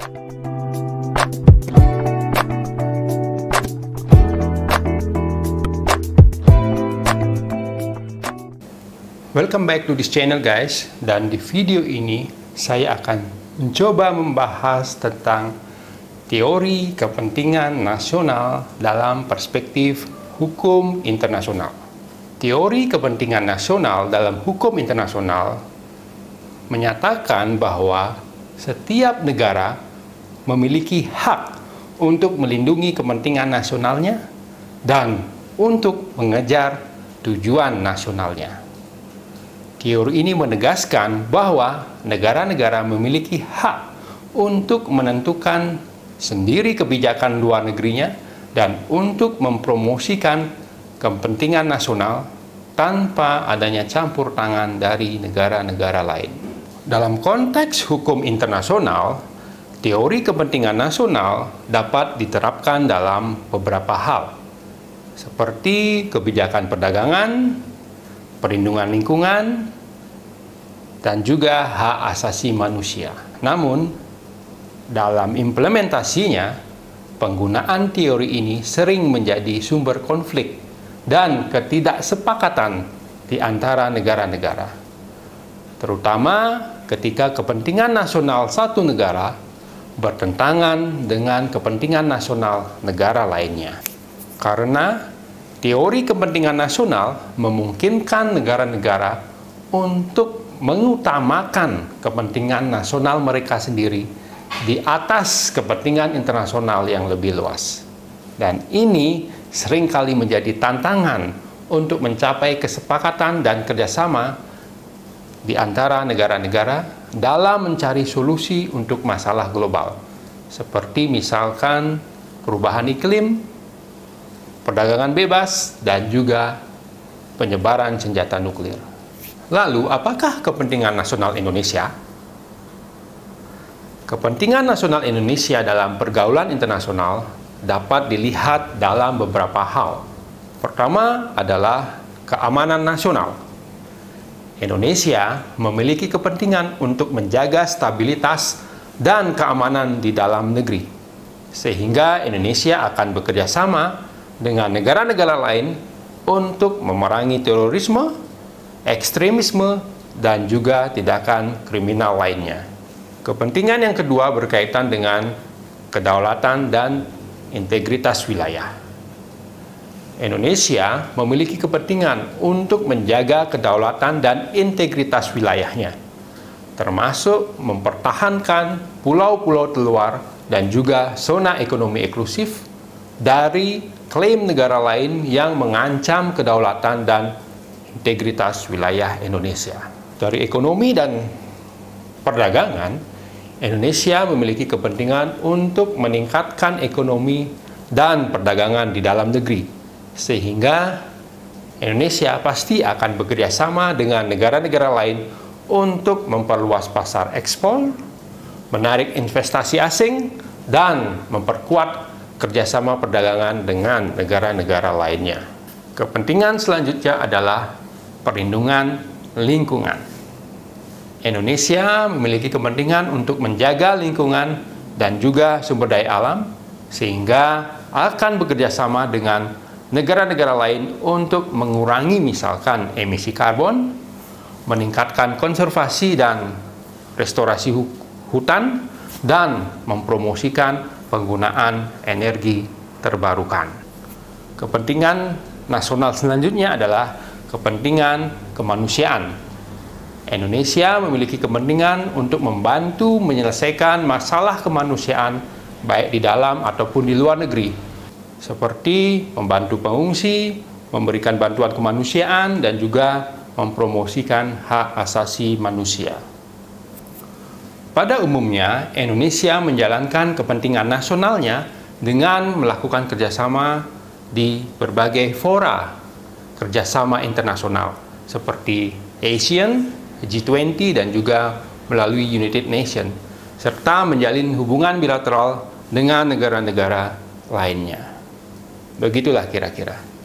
Welcome back to this channel guys, dan di video ini saya akan mencoba membahas tentang teori kepentingan nasional dalam perspektif hukum internasional. Teori kepentingan nasional dalam hukum internasional menyatakan bahwa setiap negara memiliki hak untuk melindungi kepentingan nasionalnya dan untuk mengejar tujuan nasionalnya. Teori ini menegaskan bahwa negara-negara memiliki hak untuk menentukan sendiri kebijakan luar negerinya dan untuk mempromosikan kepentingan nasional tanpa adanya campur tangan dari negara-negara lain. Dalam konteks hukum internasional, teori kepentingan nasional dapat diterapkan dalam beberapa hal, seperti kebijakan perdagangan, perlindungan lingkungan, dan juga hak asasi manusia. Namun, dalam implementasinya, penggunaan teori ini sering menjadi sumber konflik dan ketidaksepakatan di antara negara-negara, terutama ketika kepentingan nasional satu negara bertentangan dengan kepentingan nasional negara lainnya. Karena teori kepentingan nasional memungkinkan negara-negara untuk mengutamakan kepentingan nasional mereka sendiri di atas kepentingan internasional yang lebih luas. Dan ini seringkali menjadi tantangan untuk mencapai kesepakatan dan kerjasama di antara negara-negara dalam mencari solusi untuk masalah global, seperti misalkan perubahan iklim, perdagangan bebas, dan juga penyebaran senjata nuklir. Lalu, apakah kepentingan nasional Indonesia? Kepentingan nasional Indonesia dalam pergaulan internasional dapat dilihat dalam beberapa hal. Pertama adalah keamanan nasional. Indonesia memiliki kepentingan untuk menjaga stabilitas dan keamanan di dalam negeri, sehingga Indonesia akan bekerja sama dengan negara-negara lain untuk memerangi terorisme, ekstremisme, dan juga tindakan kriminal lainnya. Kepentingan yang kedua berkaitan dengan kedaulatan dan integritas wilayah. Indonesia memiliki kepentingan untuk menjaga kedaulatan dan integritas wilayahnya, termasuk mempertahankan pulau-pulau terluar dan juga zona ekonomi eksklusif dari klaim negara lain yang mengancam kedaulatan dan integritas wilayah Indonesia. Dari ekonomi dan perdagangan, Indonesia memiliki kepentingan untuk meningkatkan ekonomi dan perdagangan di dalam negeri, sehingga Indonesia pasti akan bekerja sama dengan negara-negara lain untuk memperluas pasar ekspor, menarik investasi asing, dan memperkuat kerjasama perdagangan dengan negara-negara lainnya. Kepentingan selanjutnya adalah perlindungan lingkungan. Indonesia memiliki kepentingan untuk menjaga lingkungan dan juga sumber daya alam, sehingga akan bekerja sama dengan negara-negara lain untuk mengurangi misalkan emisi karbon, meningkatkan konservasi dan restorasi hutan, dan mempromosikan penggunaan energi terbarukan. Kepentingan nasional selanjutnya adalah kepentingan kemanusiaan. Indonesia memiliki kepentingan untuk membantu menyelesaikan masalah kemanusiaan baik di dalam ataupun di luar negeri, seperti membantu pengungsi, memberikan bantuan kemanusiaan, dan juga mempromosikan hak asasi manusia. Pada umumnya, Indonesia menjalankan kepentingan nasionalnya dengan melakukan kerjasama di berbagai fora kerjasama internasional seperti ASEAN, G20, dan juga melalui United Nations, serta menjalin hubungan bilateral dengan negara-negara lainnya. Begitulah kira-kira.